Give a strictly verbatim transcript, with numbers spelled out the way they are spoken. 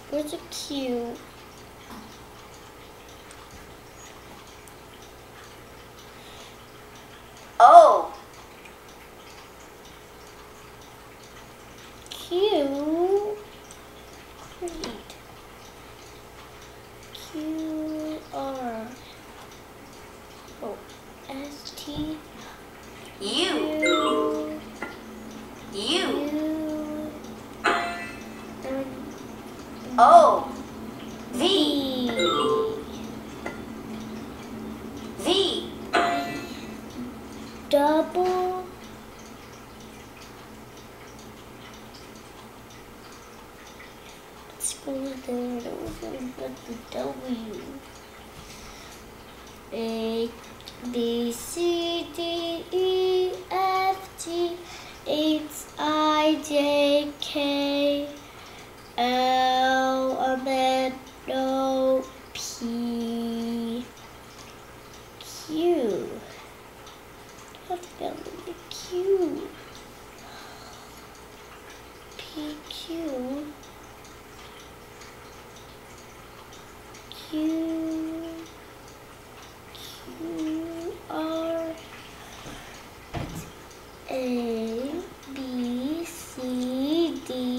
Where's the Q? O. Q. Great. Q R. Oh, S T. U. U. U. U. O. V. V. V. Double. Let's go there. But the W. A. B. C. D. E. F. G. H. I. J. K. L. M. N. O. P. Q. What spelling the Q? P. Q. Q. Q. R. A. B. C. D.